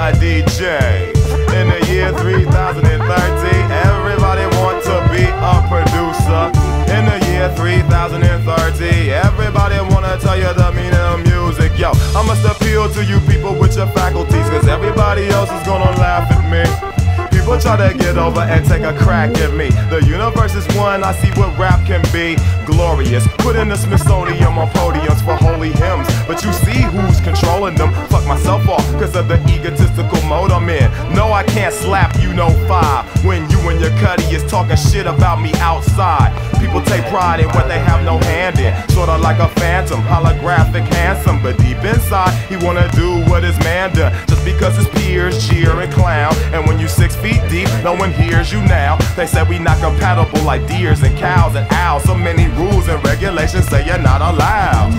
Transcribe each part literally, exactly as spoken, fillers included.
my D J. In the year three thousand thirteen, everybody want to be a producer. In the year three thousand thirteen, everybody wanna tell you the meaning of music. Yo, I must appeal to you people with your faculties, cause everybody else is gonna laugh at me. People try to get over and take a crack at me. The universe is one, I see what rap can be. Glorious, put in the Smithsonian on podiums for holy hymns. But you see who's controlling them. Fuck myself off, cause of the egotistical mode I'm in. No, I can't slap you no five when you and your cuddy is talking shit about me outside. People take pride in what they have no hand in. Sorta like a phantom, holographic handsome. But deep inside, he wanna do what his man done. Just because his peers cheer and clown. And when you six feet deep, no one hears you now. They say we not compatible like deers and cows and owls. So many rules and regulations say you're not allowed.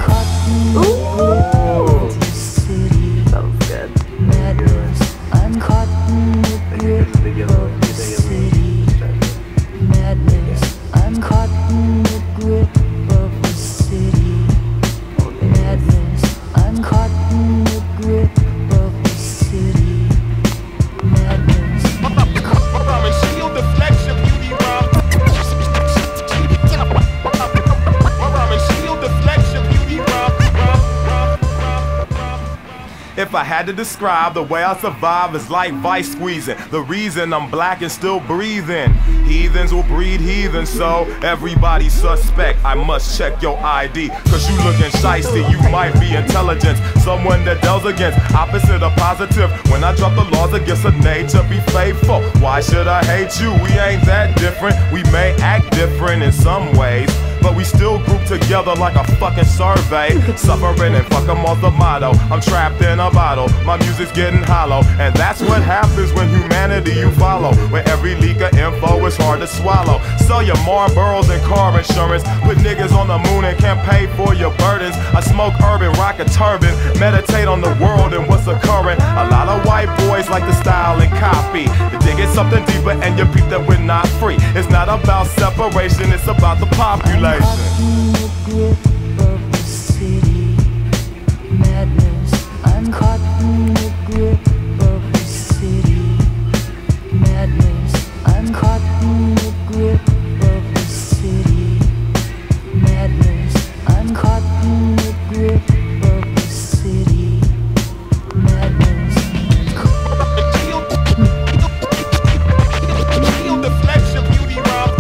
Ooh. Sounds good. Madness. I'm caught in the grip of the city. Madness. I'm caught in the grip of the city. Madness. I'm caught in the grip of the city. Madness. Shield deflects your beauty rhyme. Shield deflects your beauty rhyme. If I had to describe the way I survive, it's like vice squeezing. The reason I'm black and still breathing. Heathens will breed heathens, so everybody suspect. I must check your I D, cause you looking shiesty. You might be intelligent, someone that deals against opposite of positive. When I drop the laws against a nature, be faithful. Why should I hate you? We ain't that different. We may act different in some ways, but we still group together like a fucking survey. Suffering and fuck 'em off the motto. I'm trapped in a bottle, my music's getting hollow. And that's what happens when humanity you follow, where every leak of info is hard to swallow. Sell your Marlboros and car insurance, put niggas on the moon and can't pay for your burdens. I smoke urban, rock a turban, meditate on the world and what's occurring. A lot of white boys like to style and copy. You dig it something deeper and you peep that we're not free. It's not about separation, it's about the population. I'm caught in the grip of the city. Madness. I'm caught in the grip of the city. Madness. I'm caught in the grip of the city. Madness. I'm caught in the grip of the city. Madness. Shield deflects your beauty rhyme.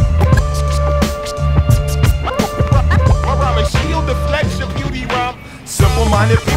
Shield deflects your beauty rhyme. Simple-minded